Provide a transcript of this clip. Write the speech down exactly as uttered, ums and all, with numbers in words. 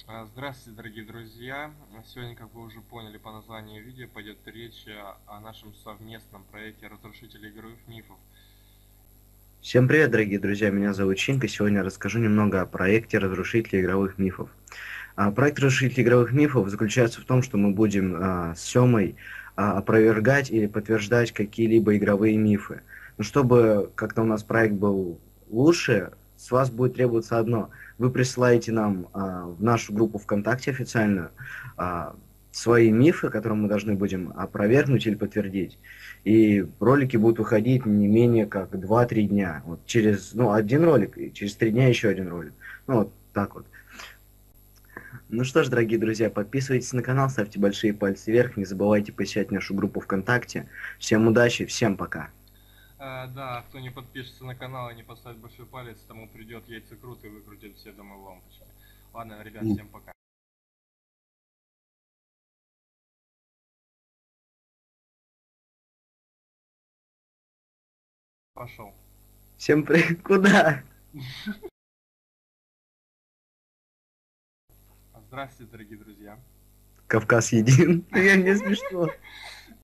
А, Здравствуйте, дорогие друзья! Сегодня, как вы уже поняли по названию видео, пойдет речь о о нашем совместном проекте «Разрушители игровых мифов». Всем привет, дорогие друзья, меня зовут Чинка. Сегодня расскажу немного о проекте «Разрушители игровых мифов». А, проект «Разрушители игровых мифов» заключается в том, что мы будем а, с Семой а, опровергать или подтверждать какие-либо игровые мифы. Но чтобы как-то у нас проект был лучше, с вас будет требоваться одно. Вы присылаете нам а, в нашу группу ВКонтакте официальную а, свои мифы, которые мы должны будем опровергнуть или подтвердить. И ролики будут выходить не менее как два-три дня. Вот через, ну, один ролик, и через три дня еще один ролик. Ну, вот так вот. Ну что ж, дорогие друзья, подписывайтесь на канал, ставьте большие пальцы вверх, не забывайте посещать нашу группу ВКонтакте. Всем удачи, всем пока. А, да, кто не подпишется на канал и не поставит большой палец, тому придет яйцекрут и выкрутит все дома лампочки. Ладно, ребят, всем пока. Пошел. Всем привет. Куда? Здравствуйте, дорогие друзья! Кавказ един. Ну, я не смешно.